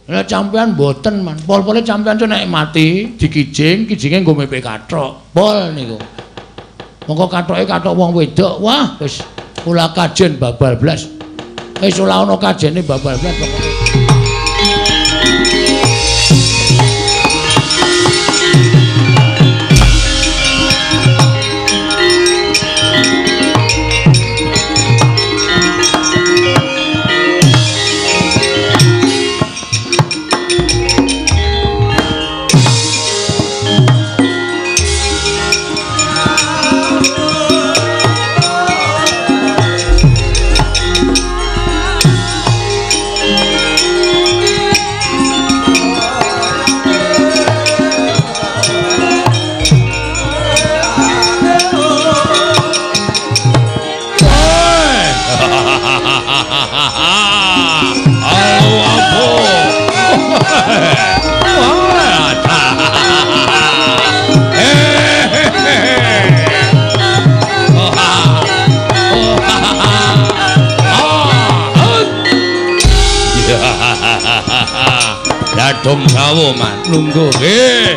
Lah campean mboten man. Pol-pole campean nek mati dikijing, kijinge nggo mepek kathok. Pol niku. Monggo kathoke kathok wong wedok. Wah, wis kula kajen babal blas. Wis ora ana kajene babal blas pokoke. Dong sawo man lungguh nggih.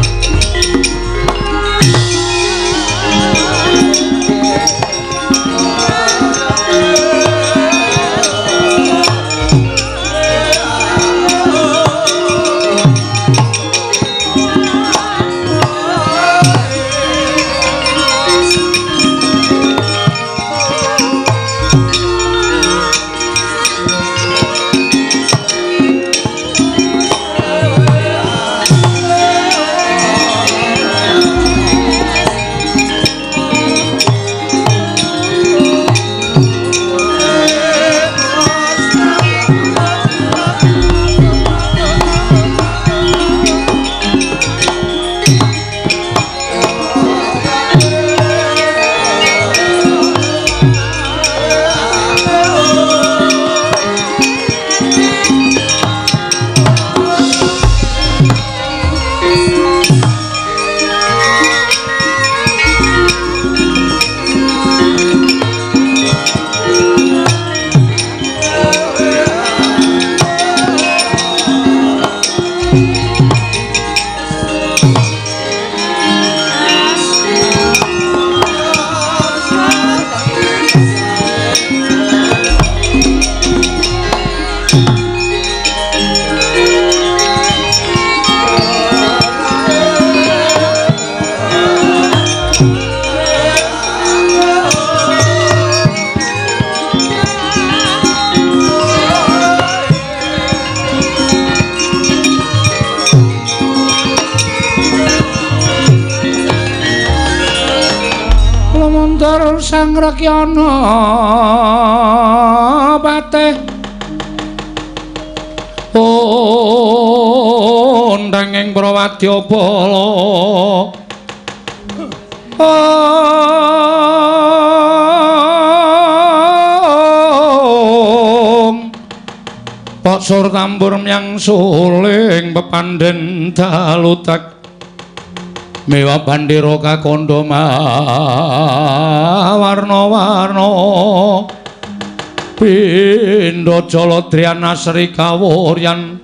Sang Rakyana Patih ndanging Prawadya Bala Pak Sur tambur myang suling pepandhen dalutak mewa bandera kakandha warna-warna pindha Jaladryana Sri Kawuryan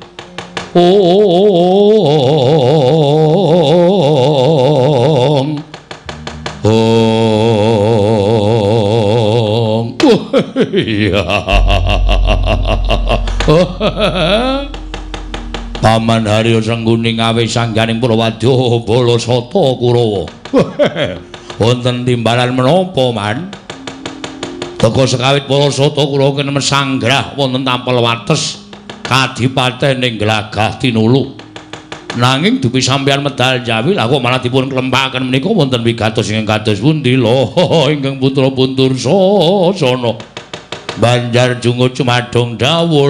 Paman Harya Sengkuni ngawe sangganing Prawadya Balasata Kurawa. Wonten timbalan menapa, Man? Teka sekawit Balasata Kurawa kene sanggrah wonten tampel wates kadipatening Glagah Tinulu. Nanging dupi sampeyan medal jawi lha kok malah dipun klempakaken menika wonten wigatos ingkang kados pundi lho ingkang putra Pundursasana. Banjar jungut cumadung dawuh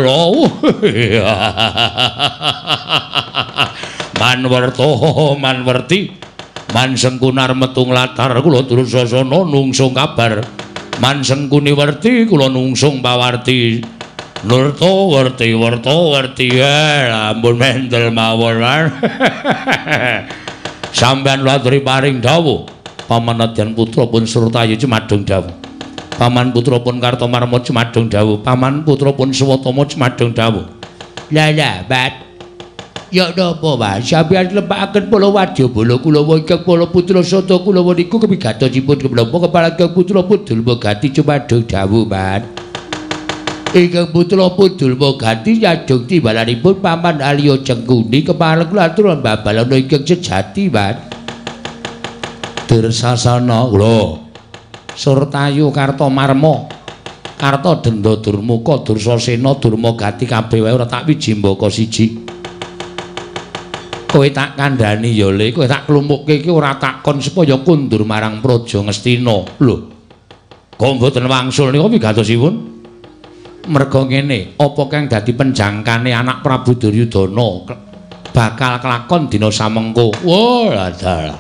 manwerti man Sengkunar metung latar kula Dursasana nungsung kabar man Sengkuni werti kula nungsung pawarti Nurta werti ampun mendel mawon sampeyan laturi paring dawuh pamanadyan putra pun Surtayu cumadung dawuh Paman putra pun Kartomarma cumadung dawuh, paman putra pun Swatama cumadung dawuh. Lah, Mas. Ya napa, Mas? Sampeyan lepakaken Pala Wadya Bala Kulawa ingkang Pala Putra Sata Kulawa niku kemigatosipun kemlopo kepala Kang Putra Pudul Mogati cumadung dawuh, Mas. Ingkang Putra Pudul Mogati nyadong timbalanipun Paman Alya Cengkuni kepala kelaturan babalana ingkang sejati, Mas. Dirsasana kula Surtayu Kartomarma Karta Denda Durmuka Dursasena Durmagati kabeh wae ora tak wijimbaka siji. Kowe tak kandhani ya Le, kowe tak klumpukke iki ora takon supaya kundur marang Praja Ngastina. Lho. Kok mboten wangsul nika wigatosipun? Merga ngene, apa kang dadi penjangkane anak Prabu Duryudana bakal kelakon dina samengko. Wah, dalah.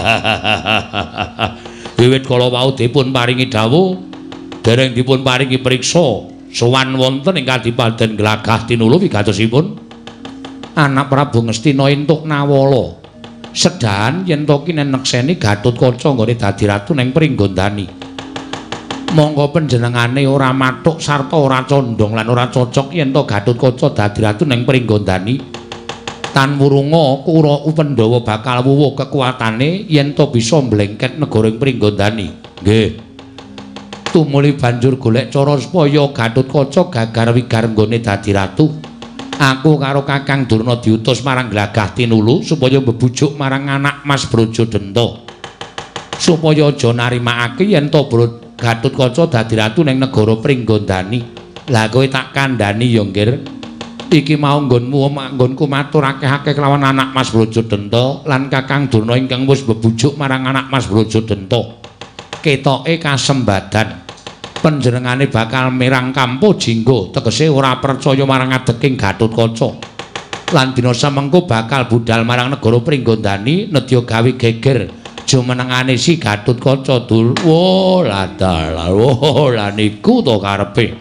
Wiwit kala wau dipun paringi dawuh, dereng dipun paringi priksa, sowan wonten ing Kadipaten Glagah Tinulu wigatosipun. Anak Prabu Ngastina entuk nawala sedahan yen to kinenekseni Gatotkaca nggone dadi ratu ning Pringgondani. Monggo panjenengane ora mathuk sarta ora condong lan ora cocok yen to Gatotkaca dadi ratu ning Pringgondani. Tan wurunga Kura Upendawa bakal wuwuh kekuatane yen to bisa mblengket negara ing Pringgondani. Nggih. Tumuli banjur golek cara supaya Gatotkaca gagar wigar nggone dadi ratu. Aku karo Kakang Durna diutus marang Glagah Tinulu supaya bebujuk marang anak Mas Brajadenta supaya aja narimakake yen to Gatotkaca dadi ratu ning negara Pringgondani. Lah kowe tak kandhani ya, Nggir. Iki mau nggonmu nggonku matur akeh-akeh kelawan anak Mas Brajadenta lan Kakang Durna ingkang wis bebujuk marang anak Mas Brajadenta. Ketoke kasembadan. Panjenengane bakal mirang Kampo Jingga tegese ora percaya marang adeking Gatotkaca lan dina samengko bakal budal marang negara Pringgondani nedya gawe geger jumenengane si Gatotkaca Dul. Wo ladal wo lan iku to karepe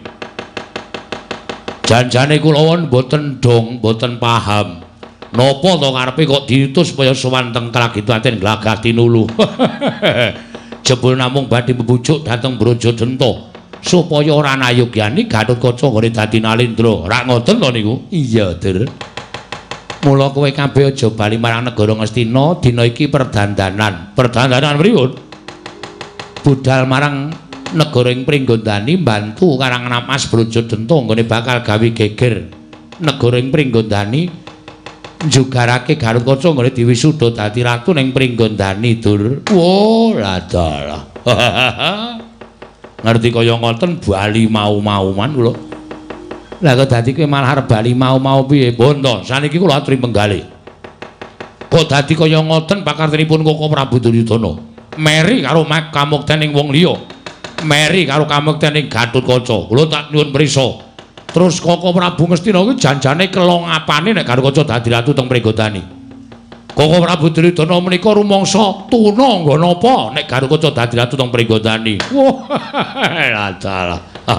janjane kula mboten dong mboten paham napa to karepe kok diutus supaya sowan teng Kadipaten Glagah Tinulu. Jebul namung badhe mbujuk dhateng Brajadenta supaya ora nayogyani Gatotkaca nggone dadi Nalendra. Rak ngoten to niku? Iya, Dur. Mula kowe kabeh aja bali marang negara Ngastina dina iki perdandanan. Perdandanan pripun? Budal marang negara ing Pringgondani bantu karang anak Mas Brajadenta nggone bakal gawe geger negara ing Pringgondani njugarake Gatotkaca nggone diwisuda dadi ratu ning Pringgondani, Dur. Wo, ladalah. Ngerti kaya ngoten bali mau-mauman kula. Lah kok dadi kowe malah arep bali mau-mau piye? Bonto, saniki kula aturi penggalih. Kok dadi kaya ngoten pakartenipun Koko Prabu Duryudana. Meri karo kamuktening wong liya. Meri karo kamuktening Gatotkaca. Kula tak nyuwun prisa. Terus Koko Prabu Ngastina kuwi janjane kelong apane nek Gatotkaca dadi ratu teng Pringgondani. Koko Prabu Duryudana menika rumangsa tuna nggon apa nek Gatotkaca dadi ratu teng Pringgondani. Wah, ladalah.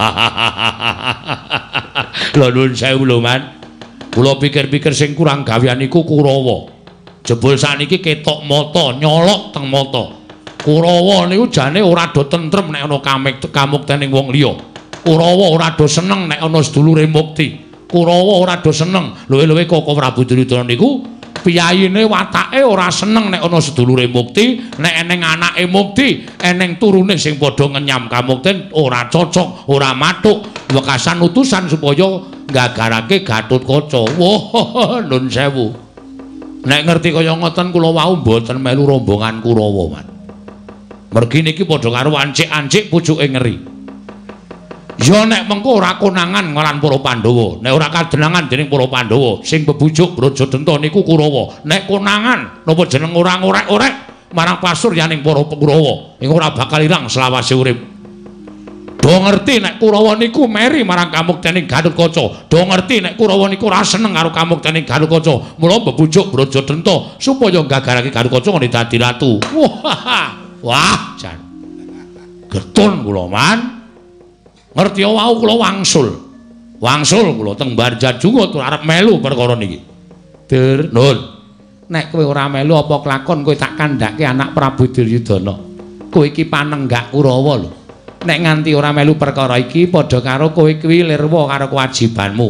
Lha nuwun sewu lho, Man. Kula pikir-pikir sing kurang gawean iku Kurawa. Jebul sakniki ketok mata, nyolok teng mata. Kurawa niku jane ora do tentrem nek ana kamuktening wong liya. Kurawa ora do seneng nek ana sedulure mukti. Kurawa ora do seneng. Luwe-luwe Koko Prabu Duryudana niku piyayine watake ora seneng nek ana sedulure mukti, nek eneng anake mukti, eneng turune sing padha ngenyam kamukten ora cocok, ora mathuk, wekasan utusan supaya nggagarake Gatotkaca. Wah, nun sewu. Nek ngerti kaya ngoten kula wau mboten melu rombongan Kurawa, Man. Mergi niki padha karo ancik-ancik pucuke ngeri. Ya nek mengko ora konangan nglawan para Pandhawa, nek ora kadenangan dening para Pandhawa, sing bebujuk Brajadenta niku Kurawa. Nek konangan napa jeneng ora ngorek-orek marang pasuryaning para Kurawa, ing ora bakal ilang selawase urip. Do ngerti nek Kurawa niku meri marang kamuktening Gatotkaca. Do ngerti nek Kurawa niku ora seneng karo kamuktening Gatotkaca. Mula bebujuk Brajadenta supaya nggagarake Gatotkaca ngene dadi ratu. Wah, jan. Getun kula, Man. Ngerti wau kula wangsul. Wangsul kula teng Barjajungut arep melu perkara niki. Dur, nun. Nek kowe ora melu apa kelakon kowe tak kandhake anak Prabu Duryudana. Kowe iki panenggak Kurawa lho. Nek nganti ora melu perkara iki padha karo kowe kuwi lirwa karo kewajibanmu.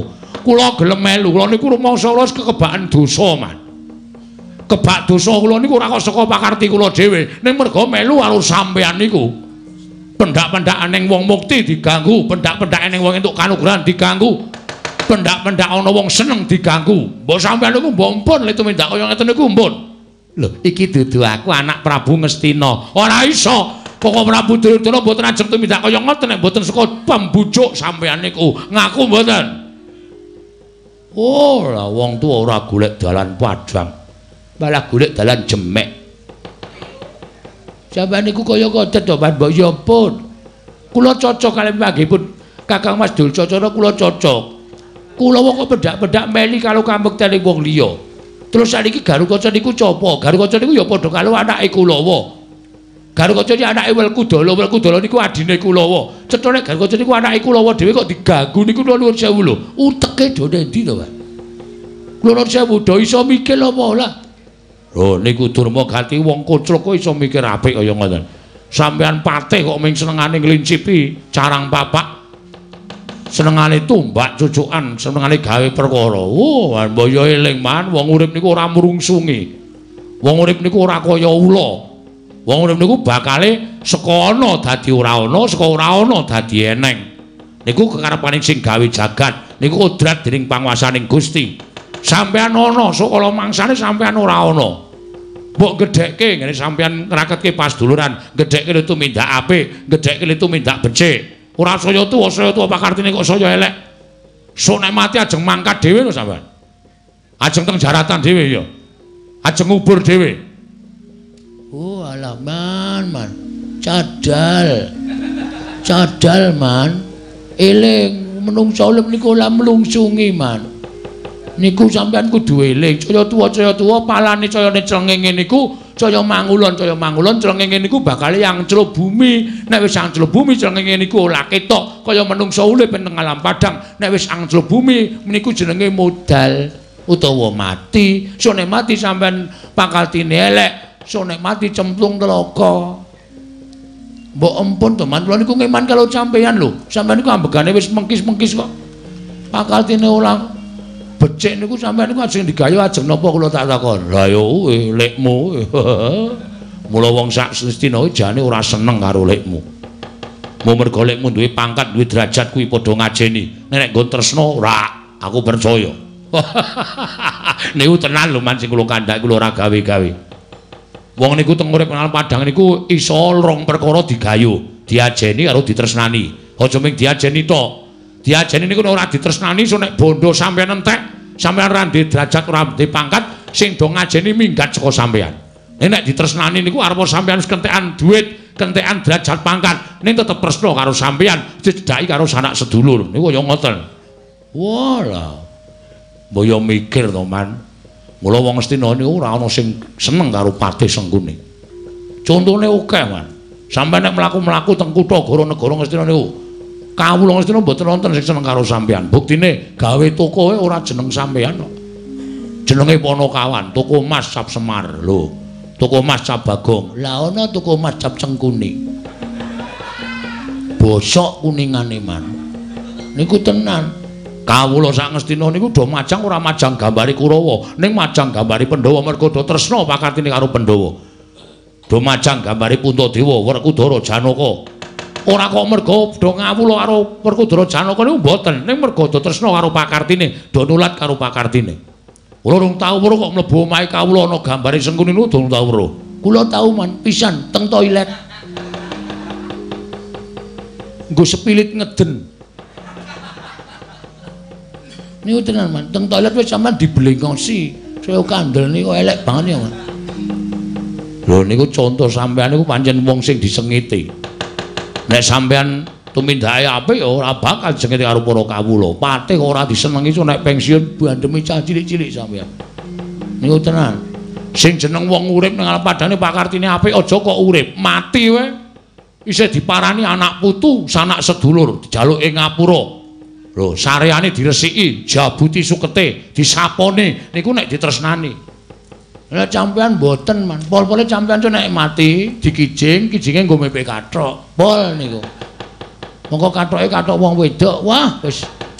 kula gelem melu. Kula niku rumangsa wis kekebakan dosa, Man. Kebak dosa kula niku ora kok saka pakarti kula dhewe, ning merga melu karo sampeyan niku. Pendak-pendakan ning wong mukti diganggu, pendak-pendakan ning wong entuk kanugrahan diganggu. Pendak-pendak ana wong seneng diganggu. Mbok sampeyan niku mbok mpun le tumindak kaya ngeten niku mpun. Lho, iki dudu aku anak Prabu Ngastina. Ora iso. Kok Prabu Duryudana mboten ajeng tumindak kaya ngoten nek mboten saka pembujuk sampeyan niku. Ngaku mboten. Oh, lah wong tuwa ora golek dalan padang. Malah golek dalan jemek. Sampeyan niku kaya kodet to, Pak. Mbok ya pun. Kula cocok kaliyan panggihipun Kakang Mas Dulcacana kula cocok. Kula kok bedak-bedak meli karo kambektene wong liya. Terus sakniki Garukaca niku copo? Garukaca niku ya padha karo anake Kulawa. Garukaca iki anake Welkudala, Welkudala niku adine Kulawa. Cethone Garukaca niku anake Kulawa dhewe kok diganggu niku nuwun sewu lho. Uteke do endi to, Pak? Kula nuwun sewu do iso mikir apa lah. Lho niku Durma Gati wong kocrok kok iso mikir apik kaya ngoten. Sampeyan patih kok ming senengane nglincipi carang papak. Senengane tumbak cucukan, senengane gawe perkara. Oh, mbaya eling man, wong urip niku ora mrungsungi. Wong urip niku ora kaya ula. Wong urip niku bakale saka ana dadi ora ana, saka ora ana dadi eneng. Niku kekarepaning sing gawe jagat, niku kodrat dening panguwasaning Gusti. Sampeyan ana, saka mangsane sampeyan ora ana. Mbok gedhekke ngene sampeyan ngraketke pasduluran, gedhekke tumindak apik, gedhekke tumindak becik. Ora saya tuwa pakartine kok saya elek. Sok nek mati ajeng mangkat dhewe lho sampean. Ajeng teng jaratan dhewe ya. Ajeng ngubur dhewe. Oh alah man. Cadal. Cadal man. Eling menungso ulem niku ora mlungsungi man. Niku sampean kudu eling. Caya tuwa palane cayane cengenge niku caya mangulon cengenge niku bakal angclup bumi. Nek wis angclup bumi cengenge niku ora ketok kaya menungso urip ing alam padang. Nek wis angclup bumi niku jenenge modal utawa mati. So nek mati sampean pakartine elek, so nek mati cemplung telaga. Mbok empun to man, kula niku ngeman kalau sampeyan lho. Sampeyan niku ambegane wis mengkis-mengkis kok. Pakartine ora becik niku sampeyan niku ajeng digayu ajeng napa kula tak takon. Lah yo lekmu. Mula wong sak Astina jane ora seneng karo lekmu. Mu mergo lekmu duwe pangkat, duwe derajat kuwi padha ngajeni. Nek nggon tresna ora, aku percaya. Niku tenan lho man sing kula kandhak kula ora gawe-gawe. Wong niku teng urip nang Padang niku iso rong perkara digayu, diajeni karo ditresnani. Aja mung diajeni to. Diajeni niku ora ditresnani so nek bondo sampeyan entek, sampeyan ra ndek derajat ora ndek pangkat, sing do ngajeni minggat saka sampeyan. Nek ditresnani niku arep sampeyan wis kentekan dhuwit, kentekan derajat pangkat, ning tetep tresna karo sampeyan, dicedhaki karo sanak sedulur. Niku kaya ngoten. Walah. Mbaya mikir to, Man. Mula wong Astina niku ora ana sing seneng karo Patih Sengkuni. Contone akeh, Man. Sampeyan nek mlaku-mlaku teng kutha negara Astina niku kawula Astina mboten wonten sing seneng karo sampeyan. Buktine gawe tokoe ora jeneng sampeyan kok. Jenenge Panakawan, toko Mas Cap Semar. Lho, toko Mas Cap Bagong. Lah ana toko Mas Cap Sengkuni. Bosok kuningane, Man. Niku tenan. Kawula sak Ngastina niku do majang ora majang gambari Kurawa, ning majang gambari Pandhawa mergo do tresna pakartine karo Pandhawa. Do majang gambari Puntadewa, Werkudara, Janaka. Ora kok mergo do ngawula karo Werkudara Janaka niku mboten, ning mergo do tresna karo pakartine, do nulat karo pakartine. Kula rung tau weruh kok mlebu omahe kawula ana gambare Sengkuni niku durung tau weruh. Kula tau man pisan teng toilet. Nggo sepilit ngeden. Niku tenan man, teng toilet wis sampean diblengosi. Saya kandel niku elek banget ya, Man. Lho niku contoh sampean niku pancen wong sing disengiti. Nek sampean tumindake apik ya ora bakal disengiti karo para kawula. Patih ora disenengi so nek pensiun bandemi cah cilik-cilik sampean. Niku tenan. Sing jeneng wong urip ning padane pakartine apik aja kok urip, mati wae. Isih diparani anak putu, sanak sedulur, dijaluke ngapura. Lho, sareane diresiki, jabuti sukete, disapone, niku nek ditresnani. Lah sampean mboten, Man. Pol-pole sampean nek mati dikijing, kijinge nggo mepek kathok. Pol niku. Monggo kathoke kathok wong wedok. Wah, wis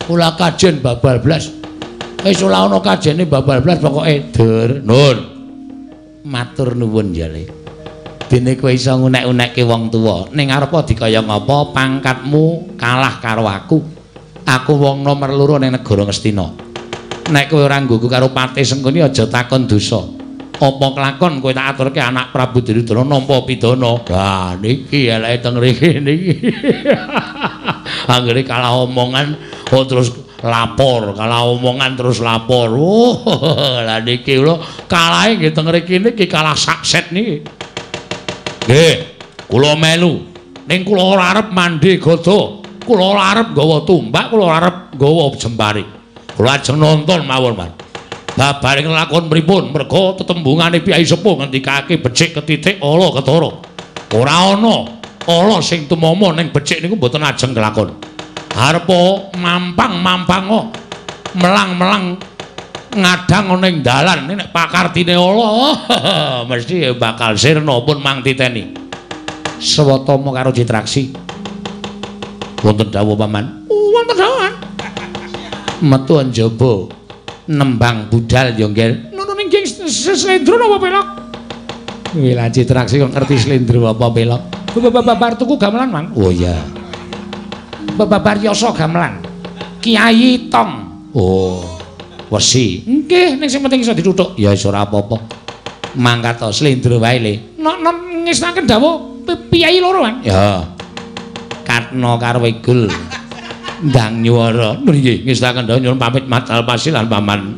Kula kajen babal blas. Wis ora ana kajene babal blas pokoke dur. Nun. Matur nuwun jare. Dene kowe iso ngunek-unekke wong tuwa, ning arepa dikaya ngapa pangkatmu kalah karo aku. Aku wong nomor 2 ning negara Ngastina. Nek kowe ora nggugu karo Patih Sengkuni aja takon dosa. Apa kelakon kowe tak aturke anak Prabu Duryudana nampa pidana. Lah niki eleke teng mriki niki. Anggere kalah omongan terus lapor, kalah omongan terus lapor. Lah niki lho kalahe nggih teng mriki niki kalah sakset niki. Nggih, kula melu. Ning kula ora arep mandi gada. Kula ora arep nggawa tumbak, kula ora arep nggawa jembare. Kula ajeng nonton mawon, Mas. Babaring lakon pripun? Merga tetembungane Kyai Sepuh ngendikake becik ketitik ala ketara. Ora ana ala sing tumama ning becik niku mboten ajeng kelakon. Arepa mampang-mampang melang-melang ngadang ana ing dalan nek pakartine ala mesti bakal sirna pun mang titeni. Swatama karo Citraksi. Wonten dawuh paman? Wonten dawuh. Metu njaba nembang budal ya nggih. Nono ning slendro napa pelok? Wila Citraksi kok ngerti slendro apa pelok? Babar tuku gamelan, Mang. Oh iya. Babar yasa gamelan. Kiai Tong. Oh. Wesi. Nggih, ning sing penting iso dituthuk. Ya wis ora apa-apa. Mangkat to slendro wae le. Non ngesnaken dawuh piyai loro, Mang. Ya. Katna karo Wegul. Ndang nyuwara. Nggih, ngesnaken dawuh nyuwun pamit matal pasilan paman.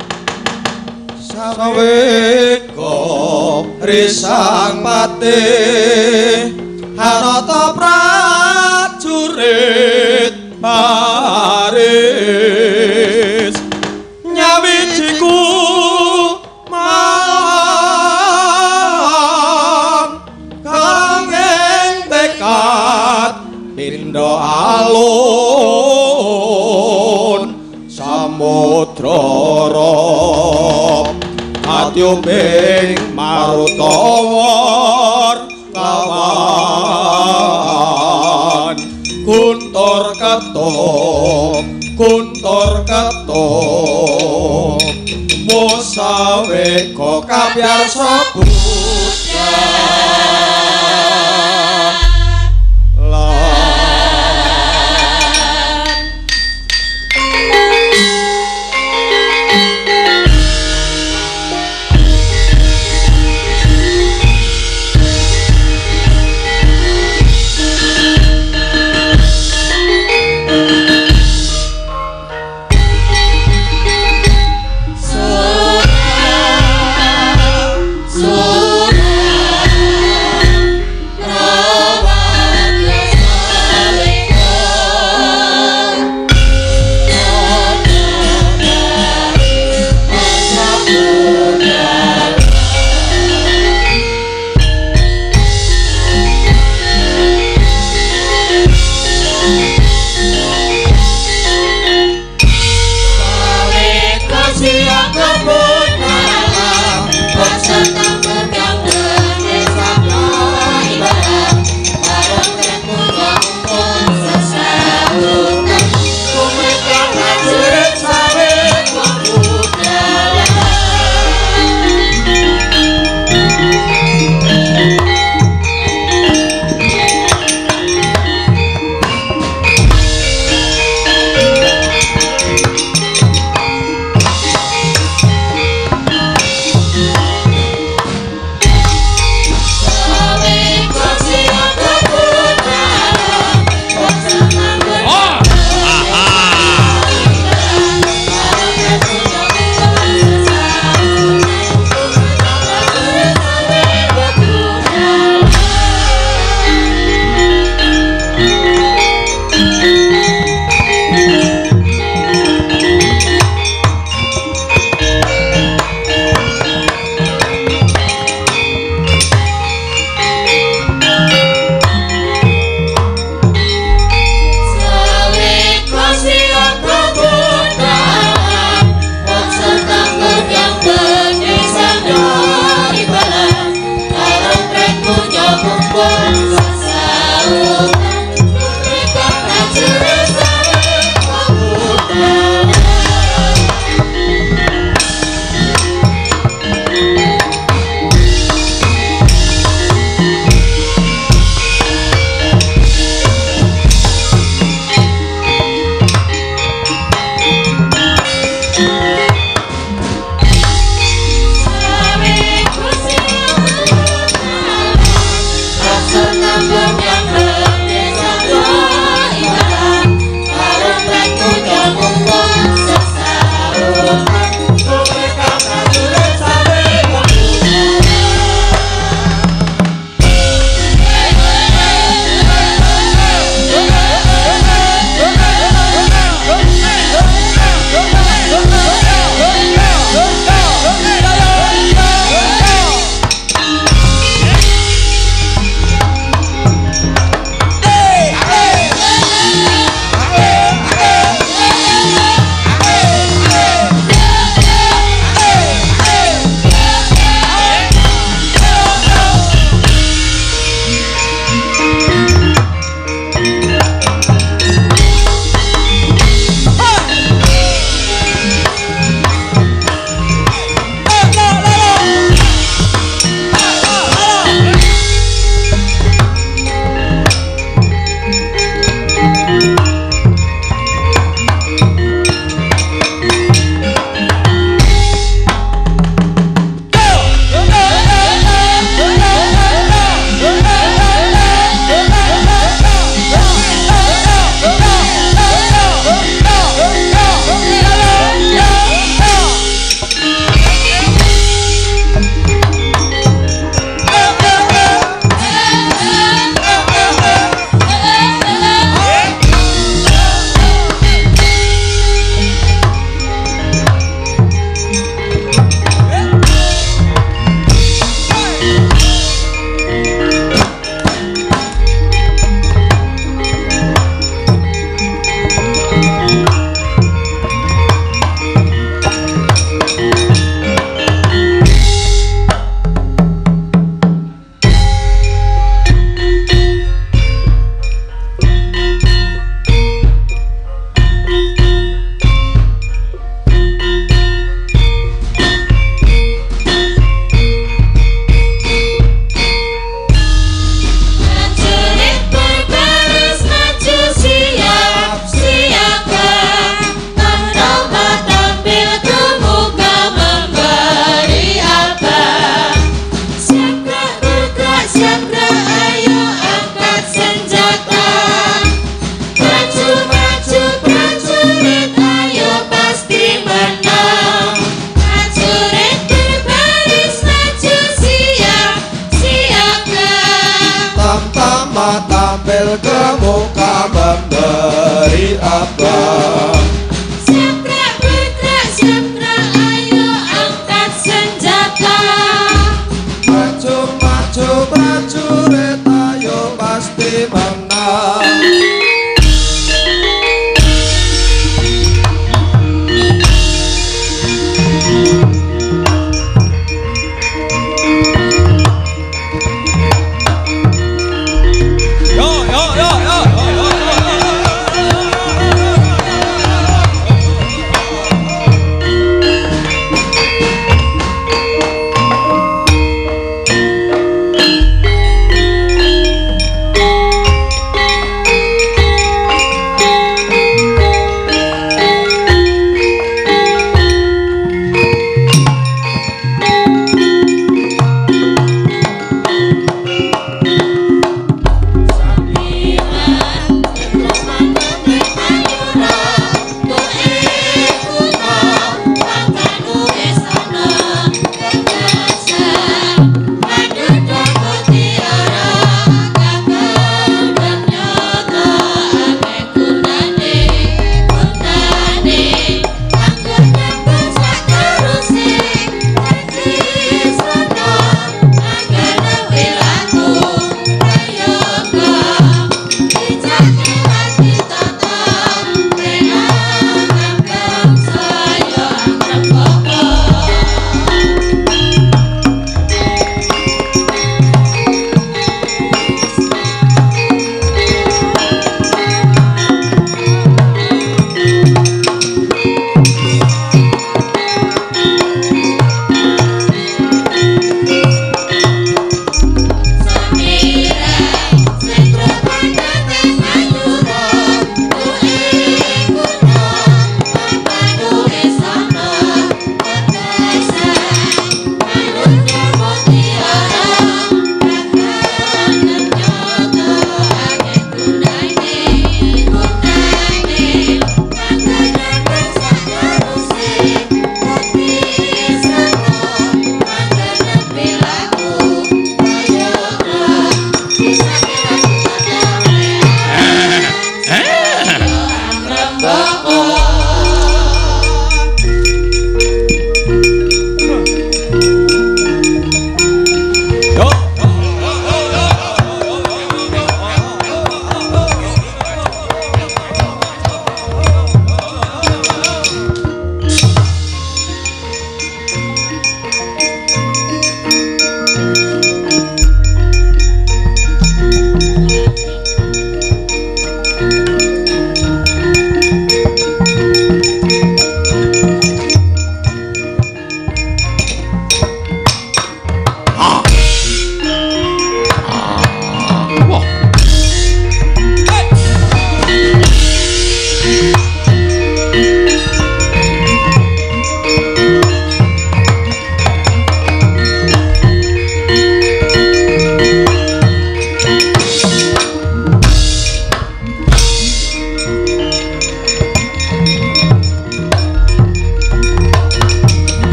Saweko risang patih Hanata prajurit baris nyawijiku mang kangeng tekad pindha alun samudra atyuping marutawar kawan kuntur ketuk musaweka kabyarsa Buddha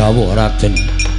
dawuh Raden.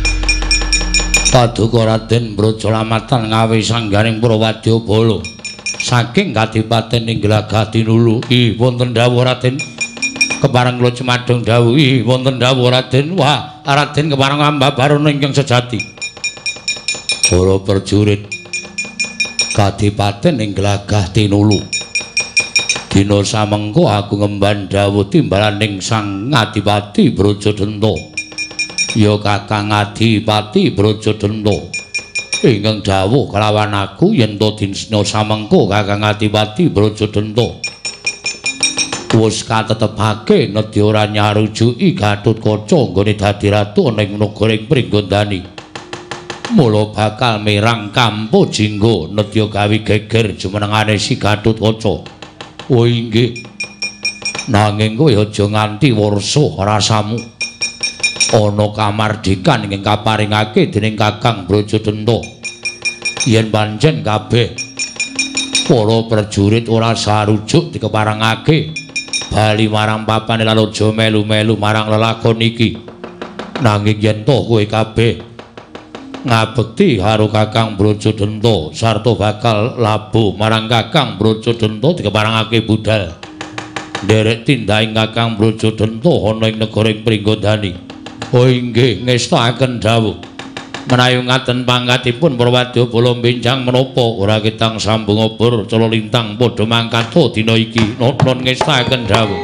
Paduka Raden Brajalamatan ngawi sangganing Prawadya Bala saking Kadipaten Ninggalaga Tinulu. Wonten dawuh Raden. Kepareng kula cemadhong dawuh. Wonten dawuh Raden. Wah, Raden kepareng ambabarana ingkang sejati. Para prajurit Kadipaten Ninggalaga Tinulu. Dina samengko aku ngemban dawuh timbalaning Sang Adipati Brajadanta. Ya Kakang Adipati Brajadanta. Ingkang dawuh kelawan aku yen to dina samengko Kakang Adipati Brajadanta wis katetepake nedya ora nyarujuki Gatotkaca nggone dadi ratu ning nagara Pringgondani. Mula bakal mirang Kampo Jingga nedya gawe geger jumenengane si Gatotkaca. Oh inggih. Nanging kowe aja nganti warsa rasamu. Ana kamardikan ingkang kaparingake dening Kakang Brajadanta. Yen pancen kabeh para prajurit ora sarujuk dikeparengake bali marang papane lan aja melu-melu marang lelakon iki. Nanging yen to kowe kabeh ngabekti karo Kakang Brajadanta sarta bakal labuh marang Kakang Brajadanta dikeparengake budal nderek tindahing Kakang Brajadanta ana ing negara Pringgondani. Oh inggih ngestakaken dawuh menawi ngaten pangkatipun Prawadya Bala benjang menapa ora ketang sambung obor cala lintang padha mangkata dina iki non ngestakaken dawuh.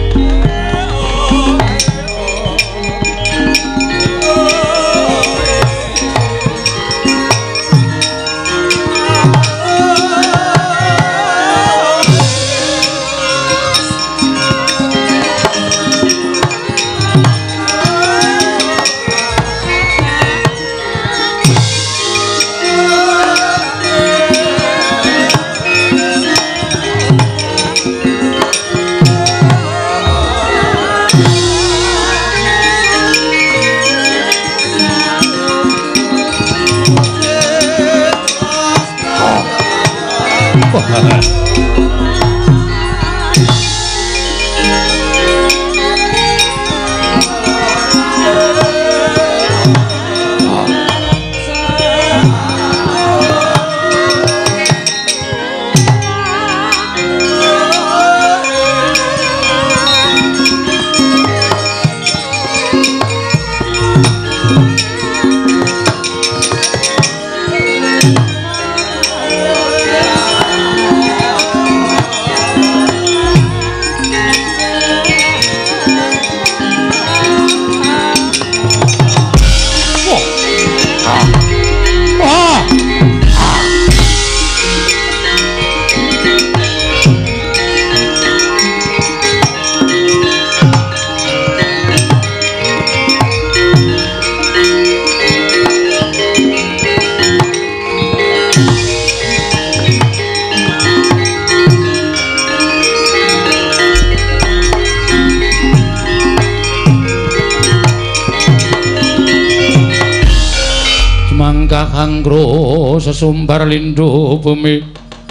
Kakangro sesumbar lindhu bumi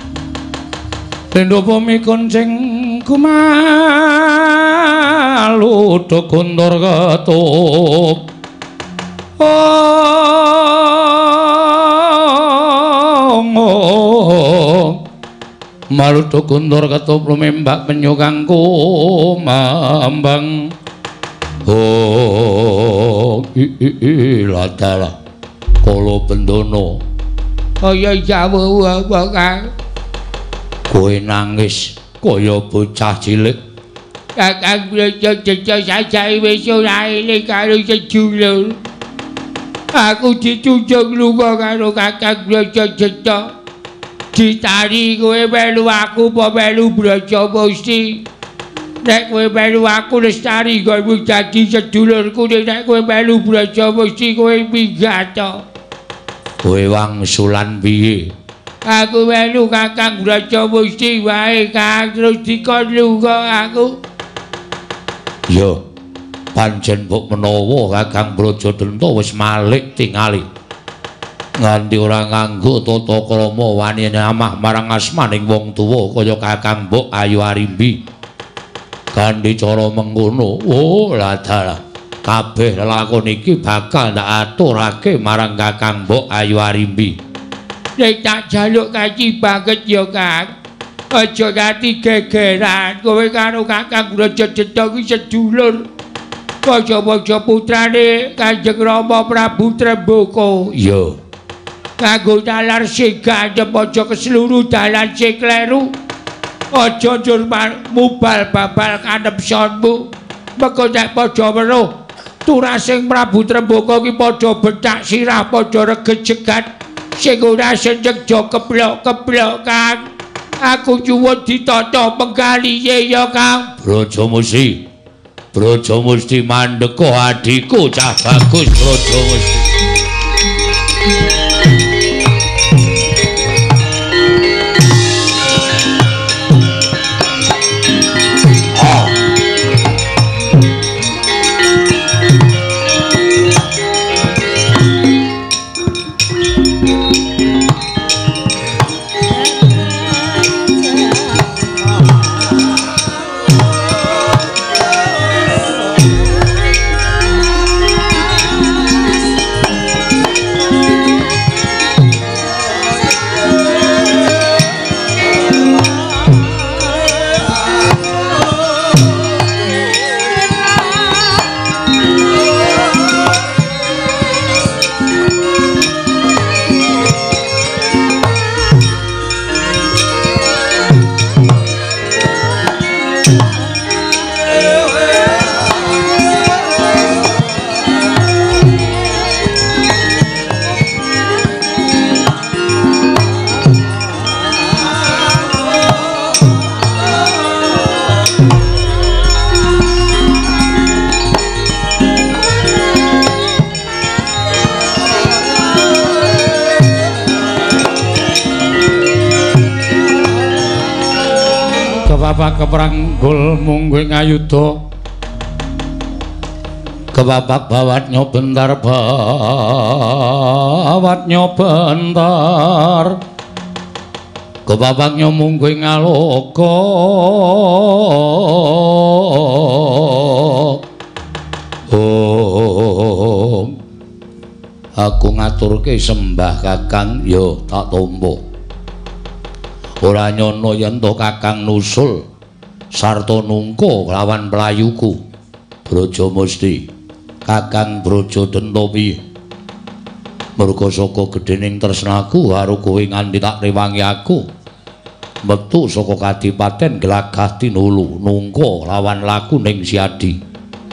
konceng kumalu Gondor ketup malu Gondor ketup lumembak penyu kanggo mambang ladala Kala Bendana. Kaya jawuh Kang. Kowe nangis kaya bocah cilik. Kakang Brajadeca sajae wis ora eling karo sedulur. Aku ditujung lunga karo Kakang Brajadeca. Ditari kowe melu aku apa melu Brajamusti. Nek kowe melu aku Lestari kowe dadi sedulurku, nek kowe melu Brajamusti kowe minggat. Kowe wangsulan piye? Aku melu Kakang Brajamusti wae Kang, terus dikon lunga aku. Ya, pancen mbok menawa Kakang Brajadanta wis malik tingali. Nganti ora nganggo tata krama wani nyamah marang asmaning wong tuwa kaya Kakang Mbok Ayu Arimbi. Kanthi cara mengkono, oh ladala. kabeh lelakon iki bakal ndak aturake marang Kakang Mbok Ayu Arimbi. Nek tak jaluk kaji banget ya Kang. Aja nganti gegeran kowe karo Kakang Brajajetha iki sedulur. Kaya-kaya putrane Kanjeng Rama Prabu Trembaka. Iya. Kanggo dalar sing gandhem aja keseluruh dalan sing kleru. Aja njur mubal babal kanemsonmu. Mengko nek padha weruh turasing Prabu Trembaka iki padha bentak sirah padha regejegan sing ora senjegja keblok-keblok Kang. Aku nyuwun ditata penggalihe ya Kang. Brajamusti mandeka adhiku cah bagus Brajamusti. Kepranggul mungguing ayuda kebapak bawatnya bentar kebabaknya mungguing aloka aku ngaturke sembah Kakang yo tak tombo ora nyono yen to Kakang nusul sarta nungko lawan playuku Brajamusti Kakang Brajadenta piye merga saka gedhening tresnaku karo kowe nganti tak rewangi aku metu saka kadipaten Glagah Tinulu nungko lawan laku ning Siadi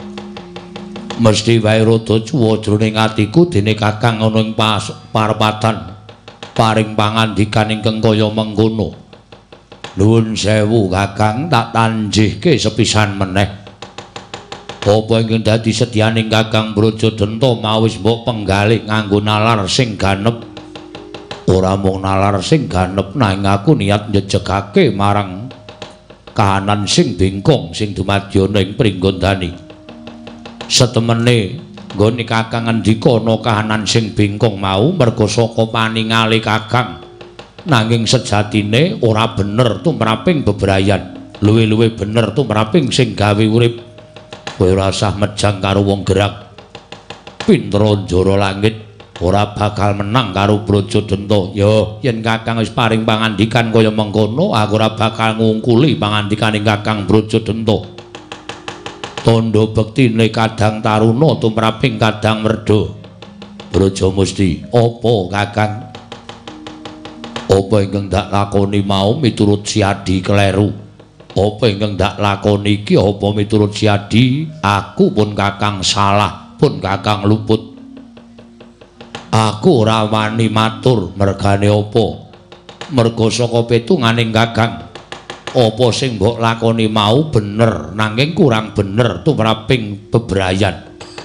mesti wae rada cuwa jroning atiku dene Kakang ana ing parepatan paring pangandikan ingkang kaya mengkono. Nuwun sewu Kakang tak tanjihke sepisan meneh. Apa ingkang dadi sedyaning Kakang Brajadenta mawis mbok penggalih nganggo nalar sing ganep. Ora mung nalar sing ganep nanging aku niat njejegake marang kahanan sing bengkong sing dumadyana ing Pringgondani. Setemene nggone Kakang ngendika ana kahanan sing bengkong mau merga saka paningale Kakang nanging sejatine ora bener tumraping bebrayan luwih-luwih bener tumraping sing gawe urip kowe ora usah mejang karo wong gerak Pindra Njara Langit ora bakal menang karo Brajadenta ya yen Kakang wis paring pangandikan kaya mengkono aku ora bakal ngungkuli pangandikaning Kakang Brajadenta tondo bektine kadang taruna tumraping kadang merda Brajamusti apa Kakang apa ingkang dak lakoni mau miturut Siadi kleru apa ingkang dak lakoni iki apa miturut Siadi aku pun Kakang salah pun Kakang luput aku ora wani matur mergane apa merga saka petunganing Kakang apa sing mbok lakoni mau bener nanging kurang bener tumraping bebrayan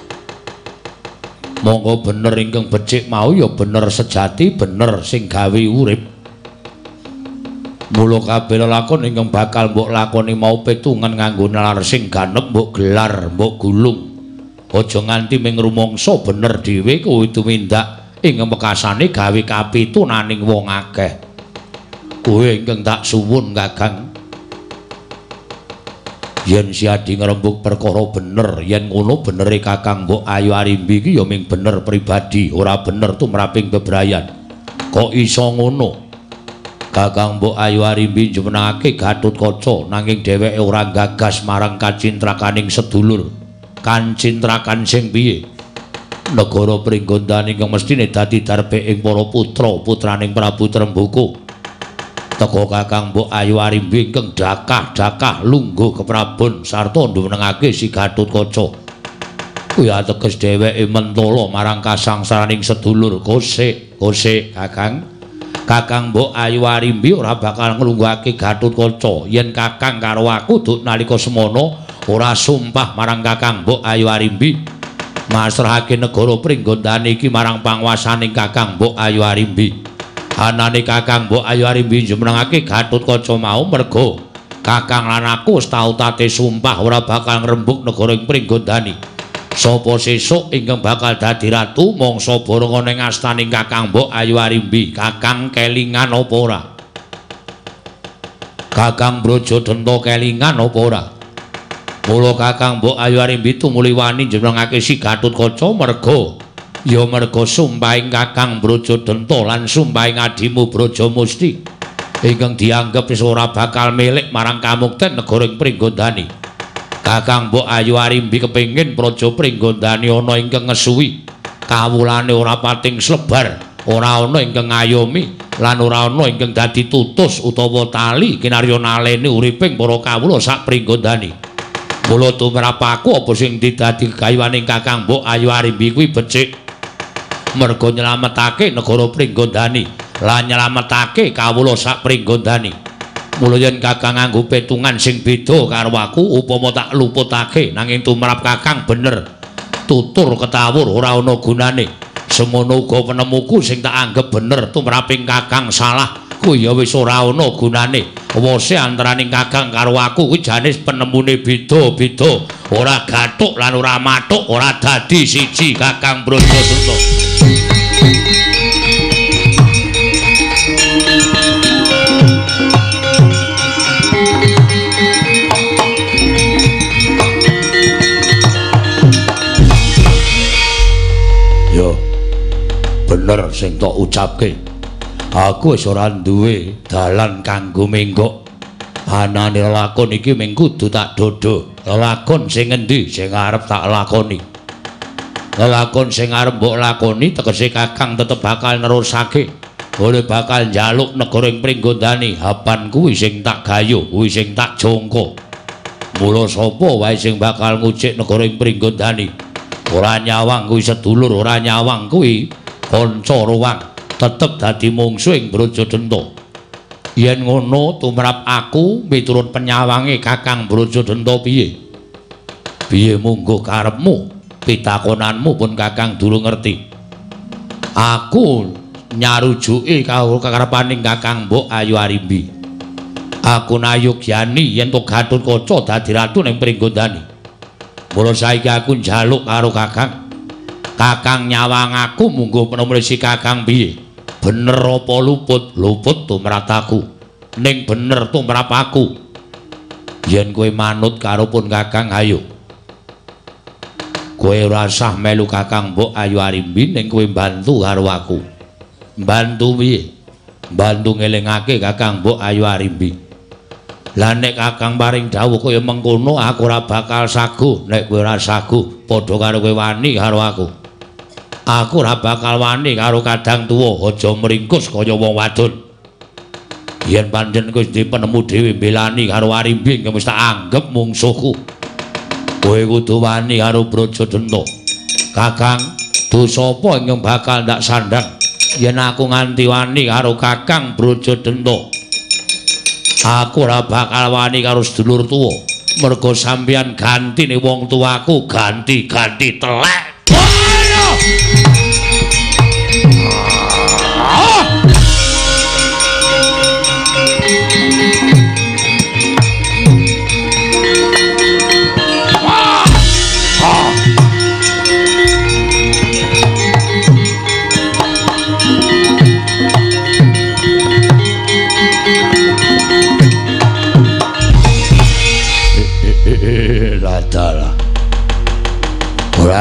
monggo bener ingkang becik mau ya bener sejati bener sing gawe urip mula kabeh lelakon ingkang bakal mbok lakoni mau petungan nganggo nalar sing ganep mbok gelar mbok gulung aja nganti ming rumangsa bener dhewe kuwi tumindak ing mekasane gawe kapitunaning wong akeh kuwi ingkang tak suwun Kakang Yen si Adi ngrembug perkara bener, yen ngono benere Kakang Mbok Ayu Arimbi iki ya ming bener pribadi, ora bener tumraping bebrayan. Kok iso ngono? Kakang Mbok Ayu Arimbi njumenengake Gatotkaca nanging dheweke ora gagas marang kacintrakaning sedulur. Kancintrakan sing piye? Negara Pringgondani kang mestine dadi darping para putra-putraning Prabu Trembuku. Teka Kakang Mbok Ayu Arimbi ingkang dakah-dakah lungguh keprabon sarta ndumenengake si Gatotkaca. Kuwi ateges dheweke mentala marang kasangsaraning sedulur. Kosik Kakang. Kakang Mbok Ayu Arimbi ora bakal nglungguhake Gatotkaca yen Kakang karo aku duk nalika semono ora sumpah marang Kakang Mbok Ayu Arimbi masrahake negara Pringgondani iki marang panguwasaning Kakang Mbok Ayu Arimbi. Anane Kakang Mbok Ayu Arimbi njumenengake Gatotkaca mau merga Kakang lan aku wis tau tate sumpah ora bakal ngrembug negara ing Pringgondani. Sapa sesuk ingkang bakal dadi ratu mangsa bareng ana ing astaning Kakang Mbok Ayu Arimbi. Kakang kelingan apa ora? Kakang Brajadanta kelingan apa ora? Mula Kakang Mbok Ayu Arimbi tumuli wani njenengake si Gatotkaca merga ya merga sumpahing Kakang Brajadanta lan sumpahing adimu Brajamusti ingkang dianggep wis ora bakal milik marang kamukten negara ing Pringgondani. Kakang Mbok Ayu Arimbi kepengin praja Pringgondani ana ingkang ngesuwi, kawulane ora pating slebar, ora ana ingkang ngayomi lan ora ana ingkang dadi tutus utawa tali kinarya naleni uriping para kawula sak Pringgondani. Mula tumrap aku apa sing didadi kegayuhaning Kakang Mbok Ayu Arimbi kuwi becik merga nyelametake negara Pringgondani lan nyelametake kawula sak Pringgondani. Mula yen Kakang nganggo petungan sing beda karo aku upama tak luputake nanging tumrap Kakang bener tutur ketawur ora ana gunane. Semono uga penemuku sing tak anggap bener tumraping Kakang salah kuwi ya wis ora ana gunane. Wose antaraning Kakang karo aku kuwi jane penemune beda-beda, ora gathuk lan ora mathuk, ora dadi siji Kakang Brajadanta. Yo bener sing tok ucapke. Aku wis ora duwe dalan kanggo menggok. Anane lakon iki mung kudu tak dodo. Lakon sing endi sing arep tak lakoni? Lakon sing arep mbok lakoni tegese Kakang tetep bakal nerusake. Ora bakal njaluk negara ing Pringgondani. Hapan kuwi sing tak gayo, kuwi sing tak jangka. Mula sapa wae sing bakal ngucik negara ing Pringgondani? Ora nyawang kuwi sedulur, ora nyawang kuwi kanca ruwang. Tetep dadi mungsuhing Brajadanta. Yen ngono tumrap aku miturut penyawange Kakang Brajadanta piye? Piye munggo karepmu? Pitakonanmu pun Kakang durung ngerti. Aku nyarujuki karo kekarepaning Kakang Mbok Ayu Arimbi. Aku nayogyani yen to Gatotkaca dadi ratu ning Pringgondani. Mula saiki aku njaluk karo Kakang. Kakang nyawang aku munggo penemune si Kakang piye? Bener apa luput? Luput tumrap aku. Ning bener tumrap aku. Yen kowe manut karo pun Kakang ayo. Kowe ora usah melu Kakang Mbok Ayu Arimbi ning kowe bantu karo aku. Bantu piye? Bantu ngelingake Kakang Mbok Ayu Arimbi. Lah nek Kakang paring dawuh kaya mengkono aku ora bakal saguh. Nek kowe ora saguh padha karo kowe wani karo aku. Aku ora bakal wani karo kadang tuwa, aja mringkus kaya wong wadon. Yen pancen kowe wis penemu dhewe mbelani karo Arimbi, wis tak anggap mungsuhku. Kowe kudu wani karo Brajadanta. Kakang, dosa apa ingkang bakal ndak sandang yen aku nganti wani karo Kakang Brajadanta? Aku ora bakal wani karo sedulur tuwa, merga sampeyan gantine wong tuaku ganti-ganti telek.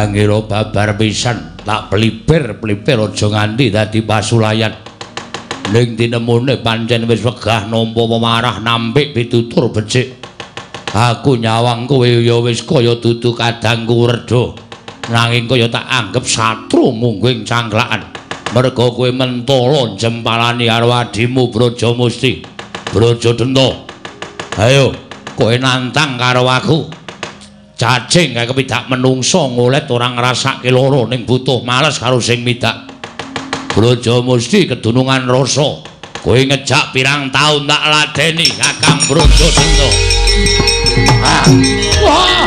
Angira babar pisan tak pelipir-pelipir aja nganti dadi pasulayan. Ning tinemune pancen wis wegah nampa pemarah nampik pitutur becik. Aku nyawang kowe ya wis kaya dudu kadangku reda. Nanging kaya tak anggap satru mungguing cangklakan. Merga kowe mentala jempalani karo adimu Brajamusti. Brajadenta. Ayo, kowe nantang karo aku. Cacing kaya kepidak menungso ngolet ora ngrasake lara ning butuh males karo sing midak. Brajamusti kedunungan rasa. Kowe ngejak pirang taun tak ladeni Kakang Brajadenta. Wah!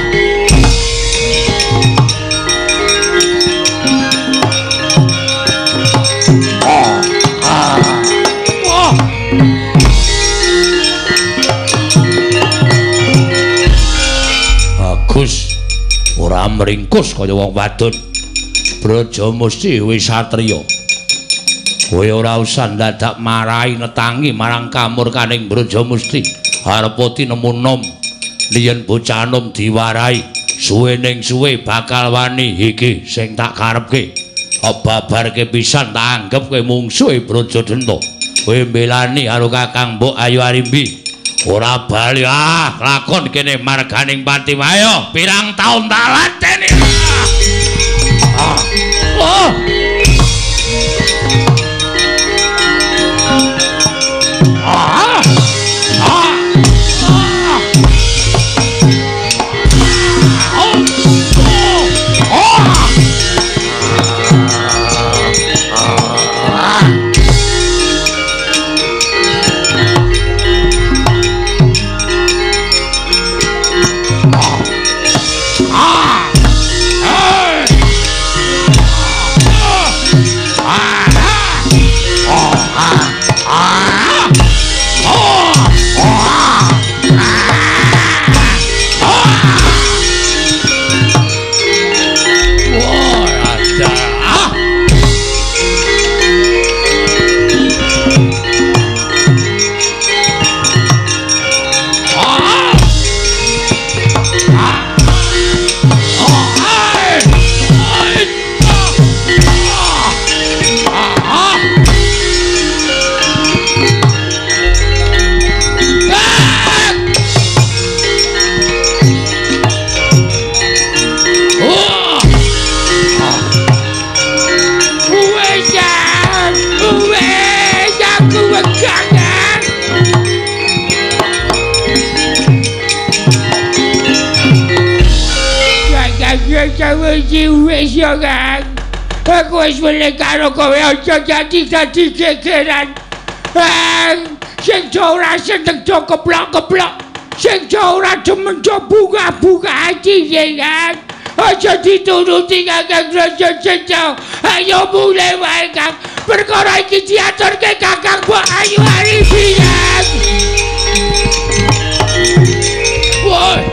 Bagus, ora mringkus kaya wong wadon. Brajamusti wis satriya. Kowe ora usah dadak marahi netangi marang kamurkaning Brajamusti. Arep tinemu nom liyen bocah nom diwarai. Suwe ning suwe bakal wani iki sing tak karepke. Babarke pisan tak anggap kowe mungsuhe Brajadenta. Kowe mbelani karo Kakang Mbok Ayu Arimbi. Ora bali lakon kene marganing pati ayo pirang taun tak lateni. Wis yo Kang. Aku wis weleh karo kowe aja dadi gegeran. Sing ora seneng keplok-keplok. Sing ora demen bunga-bunga ati Kang. Aja dituruti Kakang Brajadenta. Ayo mulai wae Kang. Perkara iki diaturke Kakang Mbok Ayu Arimbi. Woi.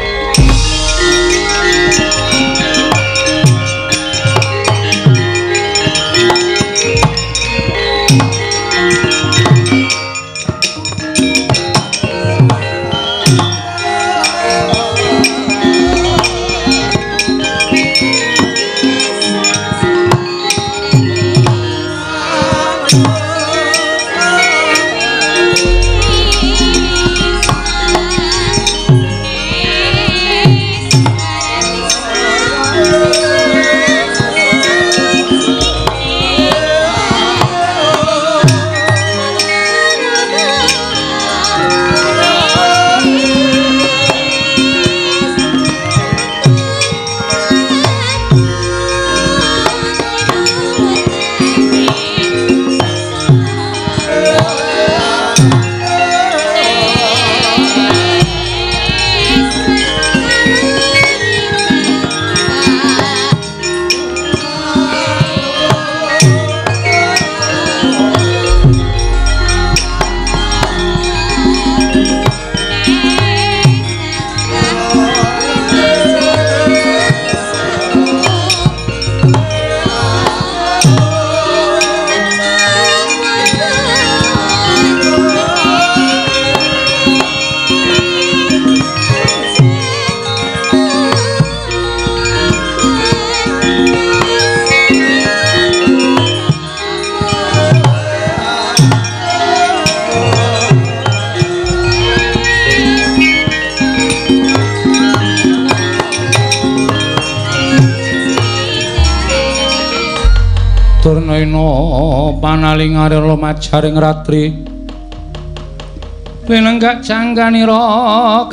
Waina panalingar lumajaring ratri pinenggak jangganira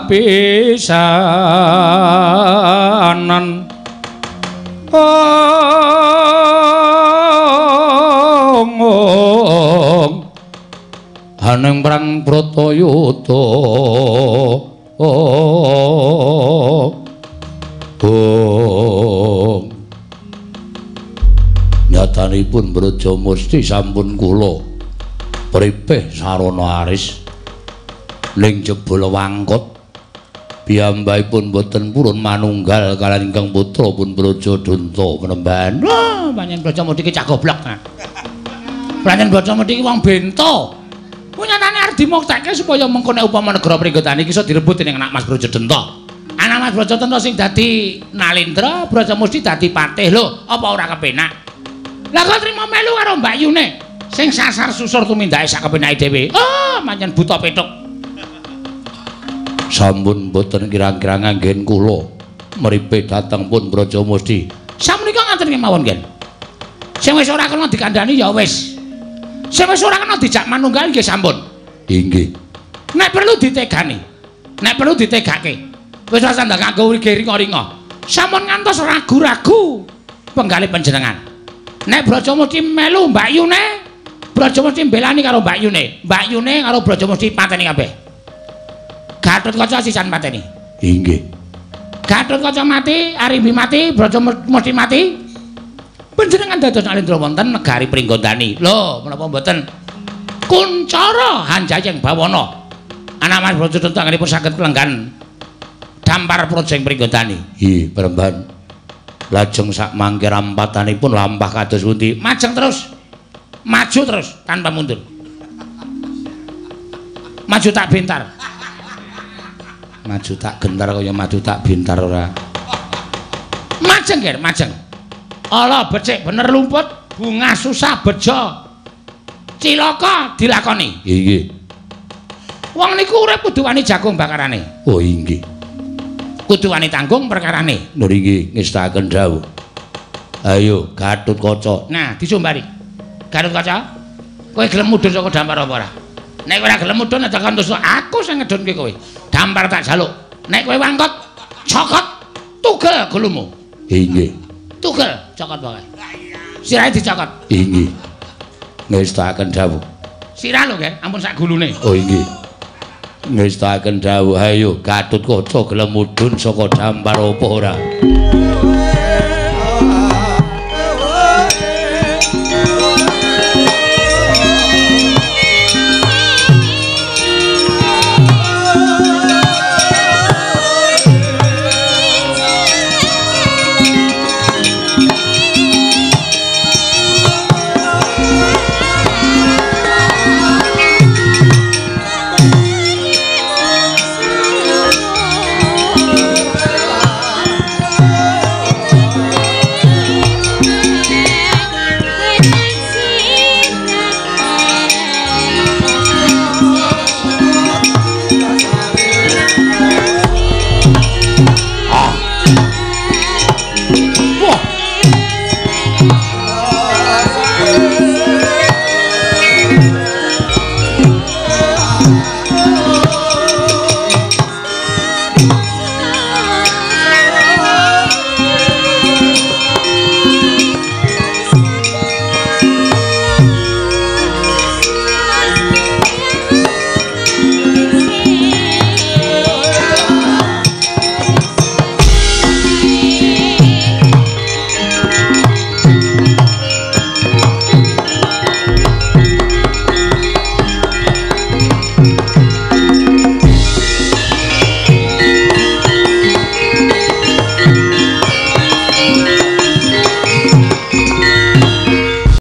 kapisanan Haneng perang Bratayuda nyatanipun Brajamusti sampun kula pripeh sarana aris ning jebul wangkot piyambakipun boten purun manunggal kaliyan ingkang putra pun Brajadanta penemban wah panjenengan Brajamusti ki cah goblok panjenengan Brajamusti ki wong bento nyatane arep dimuktekke supaya mengko nek upama negara Pringgondani iki iso direbut dening anak Mas Brajadanta. Anak Mas Brajadanta sing dadi Nalendra, Brajamusti dadi patih lho, apa ora kepenak? Lah kok trimo melu karo Mbak Yune sing sasar susur tumindake sak kepenake dhewe. Oh, pancen buta petuk. Sampun boten kira-kira nganggen kula mripe dhateng pun Brajamusti. Sapunika ngaten kemawon, Gen. Sing wis ora kena dikandhani ya wis. Sing wis ora kena dijak manunggal nggih sampun. Inggih. Nek perlu ditegani. Nek perlu ditegake. Wis ora sandang kanggo ringa-ringa. Sampun ngantos ragu-ragu penggalih panjenengan. Nek Brajamusti melu Mbak Yune, Brajamusti mbelani karo Mbak Yune. Mbak Yune karo Brajamusti pateni kabeh. Gatotkaca sisan pateni. Inggih. Gatotkaca mati, Arimbi mati, Brajamusti mati. Panjenengan dados Nalendra wonten negari Pringgondani. Lho, menapa mboten Kuncara Hanjayeng Bawana. Anak Mas Brajadanta nganipun saged lenggan dampar projeng Pringgondani. Nggih, Peremban. Lajeng sak mangke rampatanipun lampah kados pundi? Majeng terus. Maju terus tanpa mundur. Maju tak bintar. Maju tak gentar kaya maju tak bintar ora. Majeng, Ger, majeng. Ala becik bener lumput, bunga susah bejo. Cilaka dilakoni. Nggih. Wong niku urip kudu wani jagung bakarane. Oh inggih. Kudu wani tanggung perkarane. Lho nggih ngestakaken dawuh. Ayo Gatotkaca. Nah, disombari. Gatotkaca, kowe gelem mudhun saka dampar apa ora? Nek ora gelem mudhun aja kantos aku sing ngedhunke kowe. Dampar tak jaluk. Nek kowe wangkot, cokot tugel gulumu. Inggih. Tugel cokot wae. Sirahe dicokot. Inggih. Ngestakaken dawuh. Sirah lho, Ger, ampun sak gulune. Oh inggih. Ngestakaken dawuh. Ayo Gatotkaca gelem mudhun saka dampar apa ora?